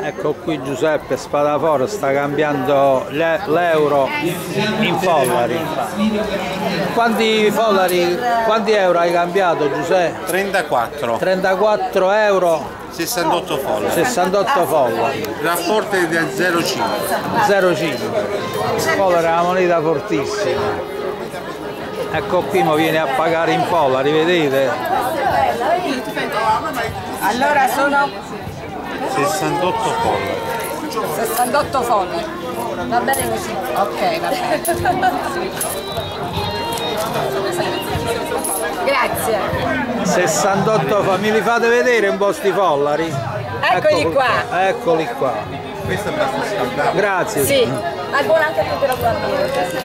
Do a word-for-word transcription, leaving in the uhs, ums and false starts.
Ecco qui Giuseppe Spadaforo sta cambiando l'euro in follari. Quanti follari, quanti euro hai cambiato Giuseppe? trentaquattro. trentaquattro euro. sessantotto follari. sessantotto follari. Il rapporto è del zero virgola cinque. zero virgola cinque. Follari è una moneta fortissima. Ecco qui mo viene a pagare in follari, vedete? Allora sono sessantotto follari. sessantotto follari. Va bene così? Ok, va bene. Grazie. sessantotto follari. Mi li fate vedere un po' sti follari? Eccoli Ecco, qua. Eccoli qua. Questo è abbastanza scaldato. Grazie. Sì, ma buona anche per la tua